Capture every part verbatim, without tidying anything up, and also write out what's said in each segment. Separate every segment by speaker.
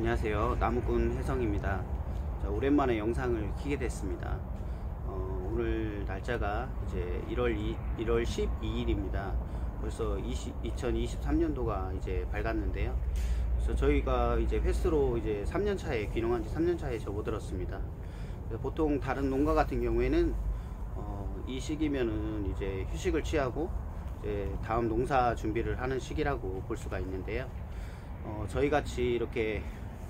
Speaker 1: 안녕하세요. 나무꾼 혜성입니다. 자, 오랜만에 영상을 키게 됐습니다. 어, 오늘 날짜가 이제 일월 십이일입니다. 벌써 이천이십삼 년도가 이제 밝았는데요. 그래서 저희가 이제 횟수로 이제 삼 년 차에 귀농한 지 삼 년 차에 접어들었습니다. 보통 다른 농가 같은 경우에는 어, 이 시기면은 이제 휴식을 취하고 이제 다음 농사 준비를 하는 시기라고 볼 수가 있는데요. 어, 저희 같이 이렇게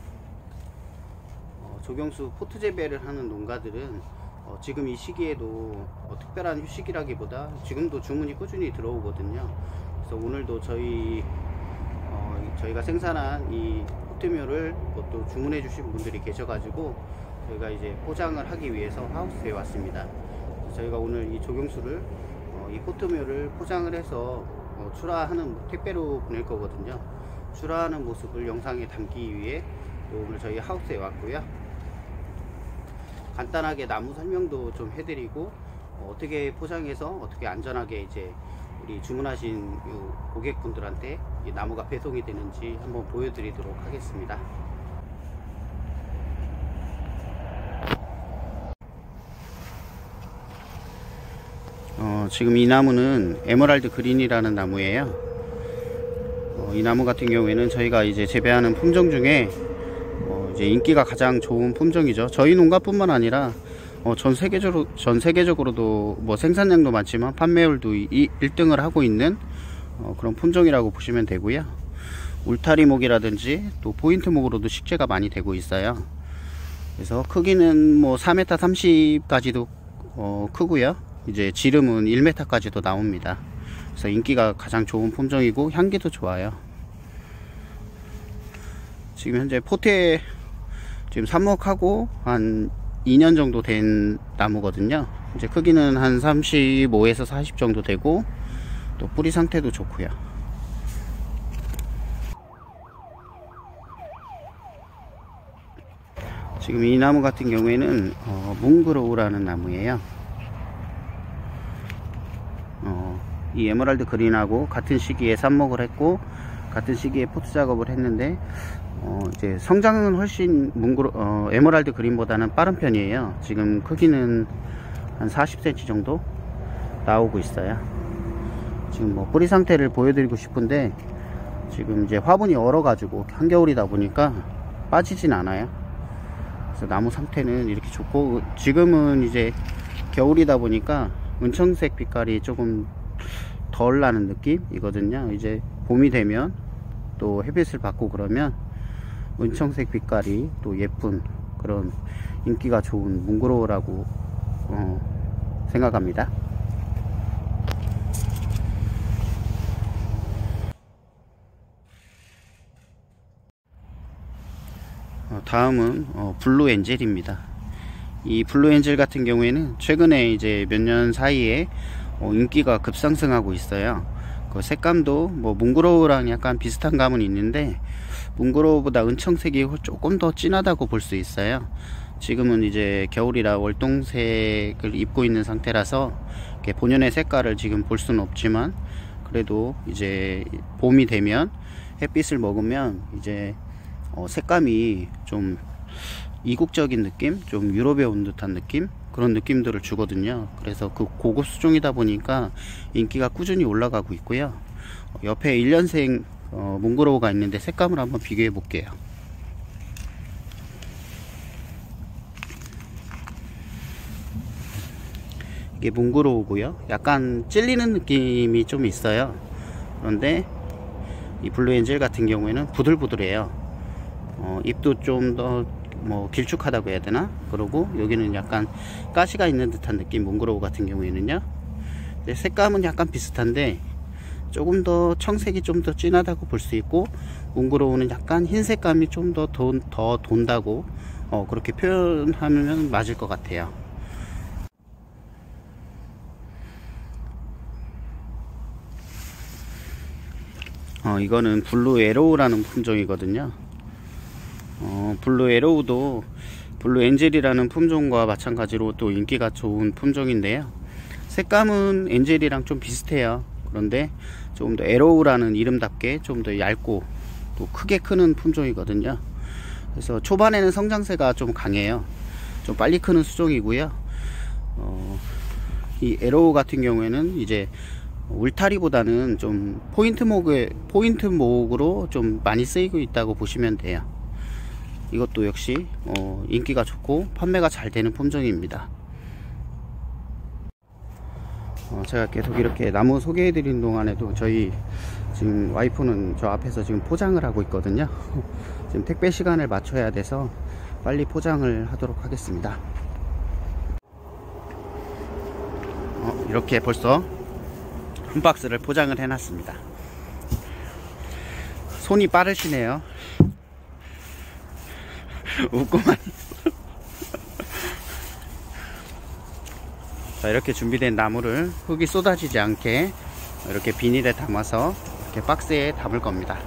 Speaker 1: 어, 조경수 포트 재배를 하는 농가들은 어, 지금 이 시기에도 어, 특별한 휴식이라기보다 지금도 주문이 꾸준히 들어오거든요. 그래서 오늘도 저희 어, 저희가 생산한 이 포트묘를 또 주문해 주신 분들이 계셔가지고 저희가 이제 포장을 하기 위해서 하우스에 왔습니다. 저희가 오늘 이 조경수를 어, 이 포트묘를 포장을 해서 어, 출하하는 택배로 보낼 거거든요. 출하하는 모습을 영상에 담기 위해 오늘 저희 하우스에 왔고요. 간단하게 나무 설명도 좀 해드리고 어, 어떻게 포장해서 어떻게 안전하게 이제 우리 주문하신 고객분들한테 이 나무가 배송이 되는지 한번 보여드리도록 하겠습니다. 어, 지금 이 나무는 에메랄드 그린이라는 나무예요. 어, 이 나무 같은 경우에는 저희가 이제 재배하는 품종 중에 어, 이제 인기가 가장 좋은 품종이죠. 저희 농가뿐만 아니라 어, 전 세계적으로 전 세계적으로도 뭐 생산량도 많지만 판매율도 이, 일 등을 하고 있는 어, 그런 품종이라고 보시면 되고요. 울타리목이라든지 또 포인트목으로도 식재가 많이 되고 있어요. 그래서 크기는 뭐 사 미터 삼십까지도 어, 크고요. 이제 지름은 일 미터까지도 나옵니다. 그래서 인기가 가장 좋은 품종이고 향기도 좋아요. 지금 현재 포트에 지금 삽목하고 한 이 년 정도 된 나무거든요. 이제 크기는 한 삼십오에서 사십 정도 되고 또 뿌리 상태도 좋고요. 지금 이 나무 같은 경우에는 어, 뭉그로우라는 나무예요. 어, 이 에메랄드 그린하고 같은 시기에 삽목을 했고 같은 시기에 포트 작업을 했는데 어, 이제 성장은 훨씬 뭉그러, 어, 에메랄드 그린보다는 빠른 편이에요. 지금 크기는 한 사십 센티미터 정도 나오고 있어요. 지금 뭐 뿌리 상태를 보여드리고 싶은데 지금 이제 화분이 얼어 가지고 한겨울이다 보니까 빠지진 않아요. 그래서 나무 상태는 이렇게 좋고 지금은 이제 겨울이다 보니까 은청색 빛깔이 조금 덜 나는 느낌이거든요. 이제 봄이 되면 또 햇빛을 받고 그러면 은청색 빛깔이 또 예쁜 그런 인기가 좋은 뭉그로우라고 어, 생각합니다. 어, 다음은 어, 블루 엔젤입니다. 이 블루 엔젤 같은 경우에는 최근에 이제 몇 년 사이에 어, 인기가 급상승하고 있어요. 그 색감도 뭐 뭉그로우랑 약간 비슷한 감은 있는데 뭉그로우보다 은청색이 조금 더 진하다고 볼 수 있어요. 지금은 이제 겨울이라 월동색을 입고 있는 상태라서 본연의 색깔을 지금 볼 수는 없지만 그래도 이제 봄이 되면 햇빛을 먹으면 이제 어, 색감이 좀 이국적인 느낌, 좀 유럽에 온 듯한 느낌, 그런 느낌들을 주거든요. 그래서 그 고급 수종이다 보니까 인기가 꾸준히 올라가고 있고요. 옆에 일 년생 어, 뭉그로우가 있는데 색감을 한번 비교해 볼게요. 이게 뭉그로우고요. 약간 찔리는 느낌이 좀 있어요. 그런데 이 블루 엔젤 같은 경우에는 부들부들해요. 어, 잎도 좀 더 뭐 길쭉하다고 해야 되나? 그러고 여기는 약간 가시가 있는 듯한 느낌, 뭉그로우 같은 경우에는요. 색감은 약간 비슷한데 조금 더 청색이 좀 더 진하다고 볼 수 있고 뭉그로우는 약간 흰 색감이 좀 더 더 돈다고 어, 그렇게 표현하면 맞을 것 같아요. 어, 이거는 블루 에로우라는 품종이거든요. 어, 블루 에로우도 블루 엔젤이라는 품종과 마찬가지로 또 인기가 좋은 품종인데요. 색감은 엔젤이랑 좀 비슷해요. 그런데 조금 더 에로우라는 이름답게 좀 더 얇고 또 크게 크는 품종이거든요. 그래서 초반에는 성장세가 좀 강해요. 좀 빨리 크는 수종이고요. 어, 이 에로우 같은 경우에는 이제 울타리보다는 좀 포인트 목에 포인트 목으로 좀 많이 쓰이고 있다고 보시면 돼요. 이것도 역시 어, 인기가 좋고 판매가 잘 되는 품종입니다. 어, 제가 계속 이렇게 나무 소개해 드린 동안에도 저희 지금 와이프는 저 앞에서 지금 포장을 하고 있거든요. 지금 택배 시간을 맞춰야 돼서 빨리 포장을 하도록 하겠습니다. 어, 이렇게 벌써 한 박스를 포장을 해 놨습니다. 손이 빠르시네요. 웃고만 있어. 자, 이렇게 준비된 나무를 흙이 쏟아지지 않게 이렇게 비닐에 담아서 이렇게 박스에 담을 겁니다.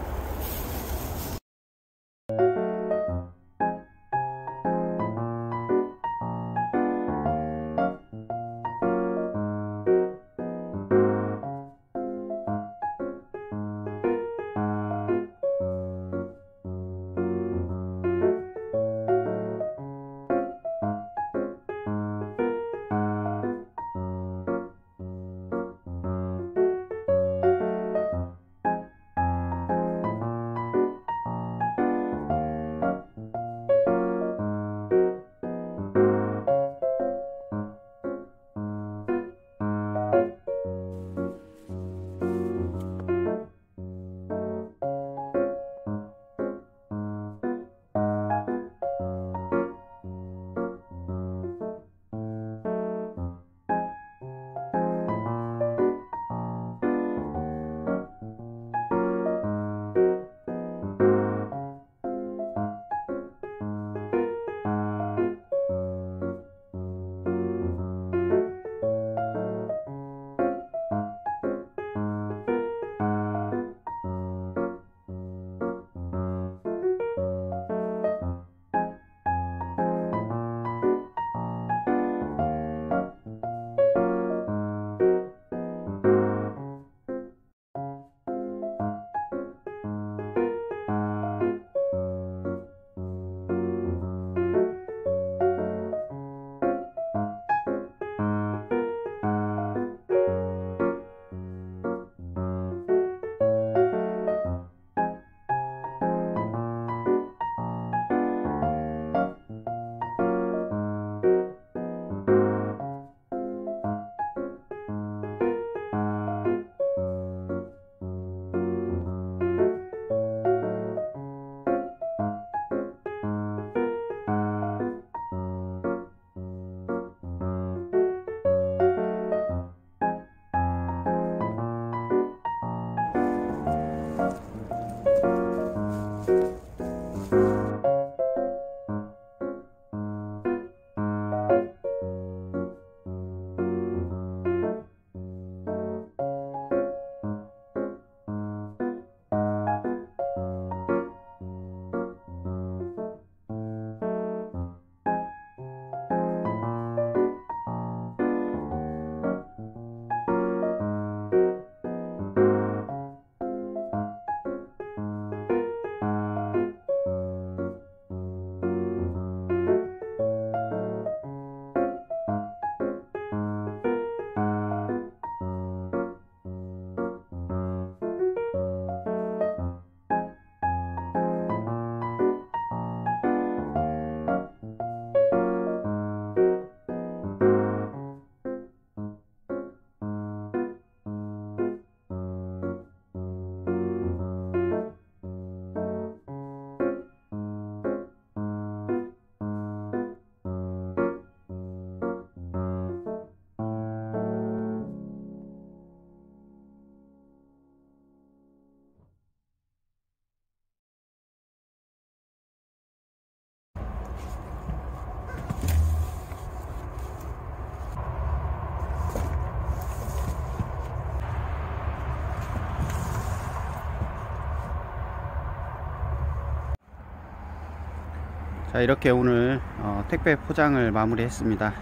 Speaker 1: 자, 이렇게 오늘 어, 택배 포장을 마무리 했습니다.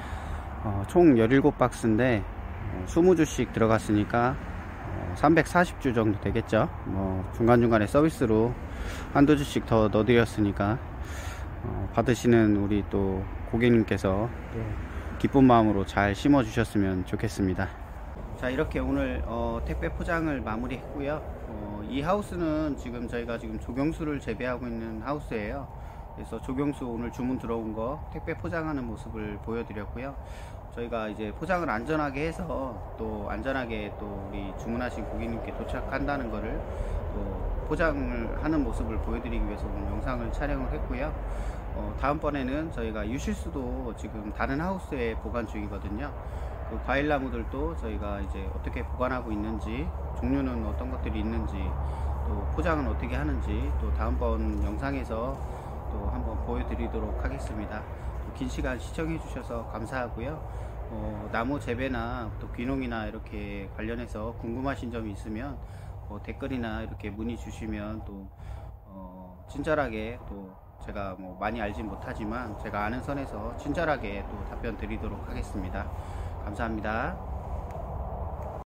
Speaker 1: 어, 총 열일곱 박스인데 어, 이십 주씩 들어갔으니까 어, 삼백사십 주 정도 되겠죠. 뭐 중간중간에 서비스로 한두 주씩 더 넣어드렸으니까 어, 받으시는 우리 또 고객님께서 또 기쁜 마음으로 잘 심어 주셨으면 좋겠습니다. 자, 이렇게 오늘 어, 택배 포장을 마무리 했고요. 어, 이 하우스는 지금 저희가 지금 조경수를 재배하고 있는 하우스예요. 그래서 조경수 오늘 주문 들어온 거 택배 포장하는 모습을 보여드렸고요. 저희가 이제 포장을 안전하게 해서 또 안전하게 또 우리 주문하신 고객님께 도착한다는 거를 또 포장을 하는 모습을 보여드리기 위해서 오늘 영상을 촬영을 했고요. 어, 다음번에는 저희가 유실수도 지금 다른 하우스에 보관 중이거든요. 그 과일나무들도 저희가 이제 어떻게 보관하고 있는지, 종류는 어떤 것들이 있는지, 또 포장은 어떻게 하는지 또 다음번 영상에서 또 한번 보여드리도록 하겠습니다. 긴 시간 시청해 주셔서 감사하고요. 어, 나무 재배나 또 귀농이나 이렇게 관련해서 궁금하신 점이 있으면 어, 댓글이나 이렇게 문의 주시면 또 어, 친절하게 또 제가 뭐 많이 알진 못하지만 제가 아는 선에서 친절하게 또 답변 드리도록 하겠습니다. 감사합니다.